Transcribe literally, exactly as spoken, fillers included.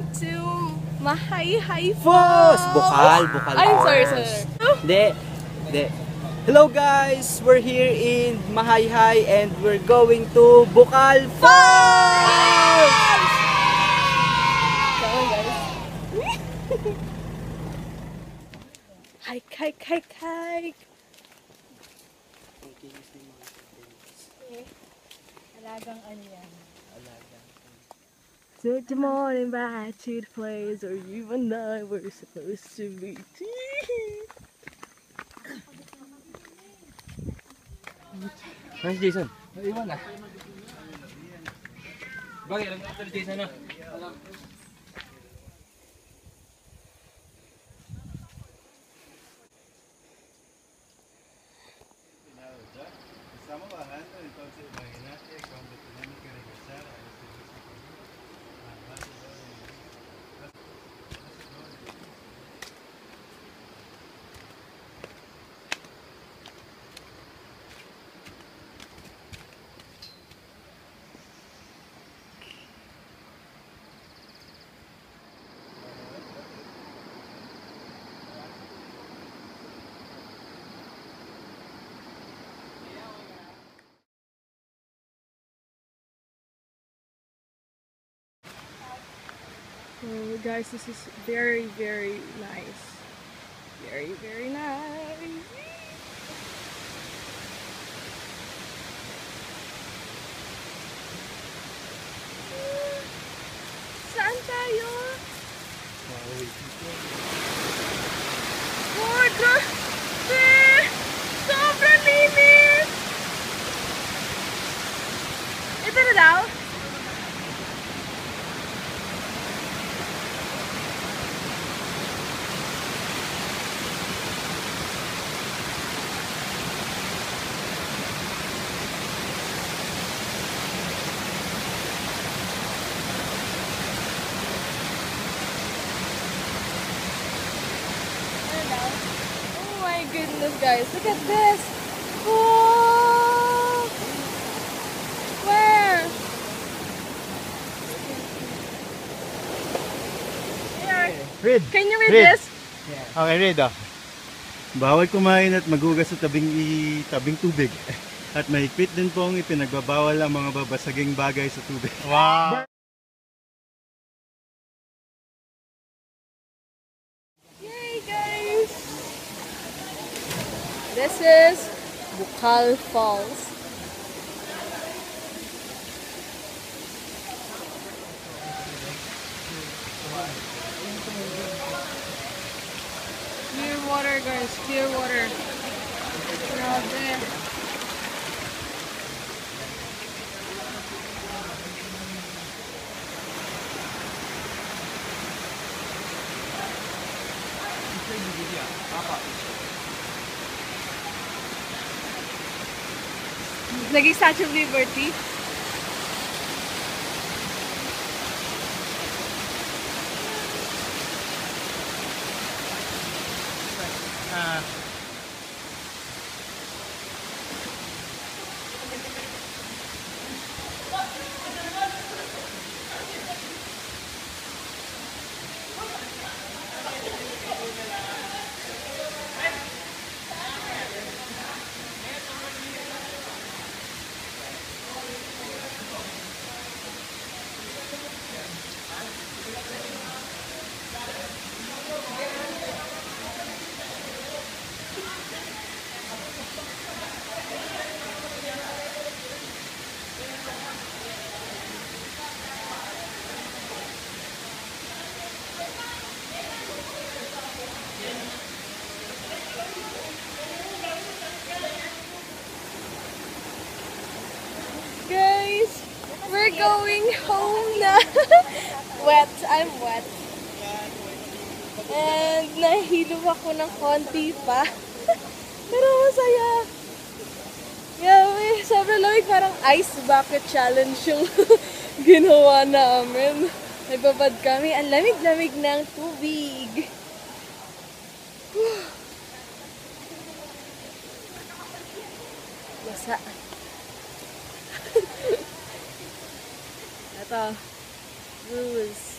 to Majayjay Falls! Falls! Bukal, Bukal I'm Falls. sorry, sorry. Hindi, hindi. Hello guys! We're here in Majayjay and we're going to Bukal Falls! Come on, guys. Hike, hike, hike, hike. Alagang ano yan? So the morning back to the place where you and I were supposed to be. Where's Jason? Iwan na. Bakit? Alam natin Jason na. Alam. So guys, this is very, very nice. Very, very nice. Saan tayo? Oh, grabe! Sobrang linis! Ito na daw? Oh my goodness, guys, look at this! Oh! Where? Here. Read. Can you read, Read. this? Okay, read ah. Bawal kumain at maghugas sa tabing, i- tabing tubig. At mahigpit din pong ipinagbabawal ang mga babasaging bagay sa tubig. Wow! Yay, guys! This is Bukal Falls. Clear water, guys. Clear water. Grabe. Naging Statue of Liberty. Ah. Guys, we're going home na. Wet. I'm wet. And nahilo ako ng konti pa. Pero masaya. Grabe, sobrang lamig. Parang ice bucket challenge yung ginawa namin. Nagbabad kami. Ang lamig-lamig ng tubig. Basa. Ito. Blues.